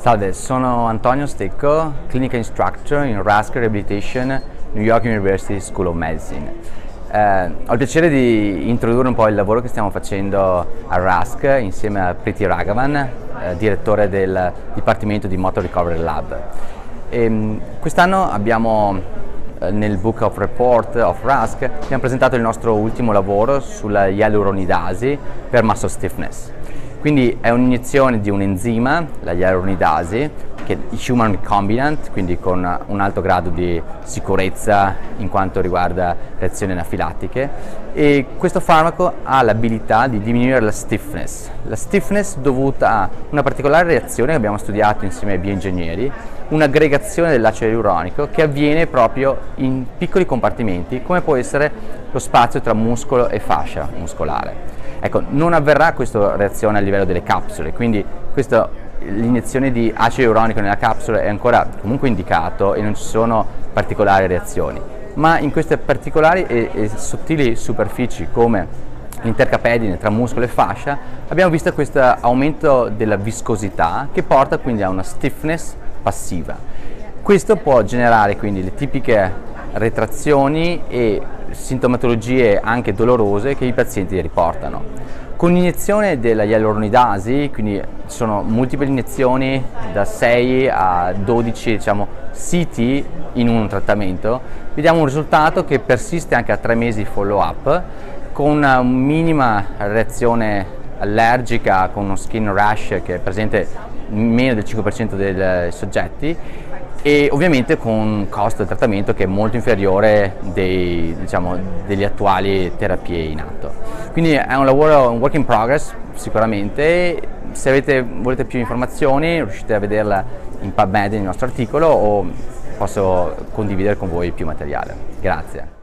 Salve, sono Antonio Stecco, Clinical Instructor in Rask Rehabilitation, New York University School of Medicine. Ho il piacere di introdurre un po' il lavoro che stiamo facendo a Rask insieme a Preeti Raghavan, direttore del Dipartimento di Motor Recovery Lab. Quest'anno abbiamo nel Book of Report of Rask abbiamo presentato il nostro ultimo lavoro sulla ialuronidasi per muscle stiffness. Quindi è un'iniezione di un enzima, la ialuronidasi, che è human recombinant, quindi con un alto grado di sicurezza in quanto riguarda reazioni anafilattiche, e questo farmaco ha l'abilità di diminuire la stiffness dovuta a una particolare reazione che abbiamo studiato insieme ai bioingegneri, un'aggregazione dell'acido ialuronico che avviene proprio in piccoli compartimenti, come può essere lo spazio tra muscolo e fascia muscolare. Ecco, non avverrà questa reazione a livello delle capsule, quindi l'iniezione di acido ialuronico nella capsula è ancora comunque indicato e non ci sono particolari reazioni, ma in queste particolari e sottili superfici come l'intercapedine tra muscolo e fascia abbiamo visto questo aumento della viscosità che porta quindi a una stiffness passiva. Questo può generare quindi le tipiche retrazioni e sintomatologie anche dolorose che i pazienti riportano. Con l'iniezione della ialuronidasi, quindi ci sono multiple iniezioni da 6 a 12 siti in un trattamento, vediamo un risultato che persiste anche a 3 mesi di follow up con una minima reazione allergica, con uno skin rash che è presente in meno del 5% dei soggetti, e ovviamente con un costo del trattamento che è molto inferiore degli attuali terapie in atto. Quindi è un lavoro, un work in progress sicuramente. Se volete più informazioni riuscite a vederla in PubMed nel nostro articolo, o posso condividere con voi più materiale. Grazie.